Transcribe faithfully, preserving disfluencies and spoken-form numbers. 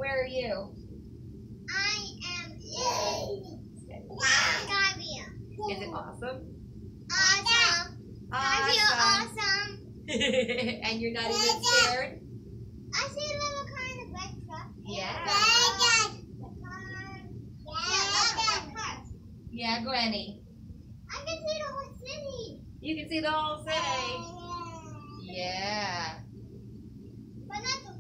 Where are you? I am in Skyview. Is it awesome? Awesome. Skyview, awesome. And you're not even scared? I see a little car in the red truck. Yeah. Dad. Yeah, Yeah, Granny. I can see the whole city. You can see the whole city. Yeah. But not the